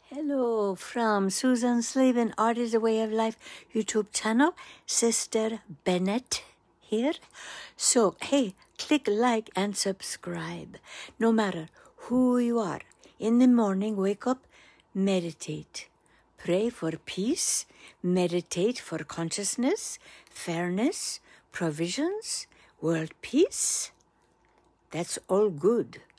Hello from Susan's Living Art is a Way of Life YouTube channel. Sister Bennett here. So, hey, click like and subscribe. No matter who you are. In the morning, wake up, meditate. Pray for peace. Meditate for consciousness, fairness, provisions, world peace. That's all good.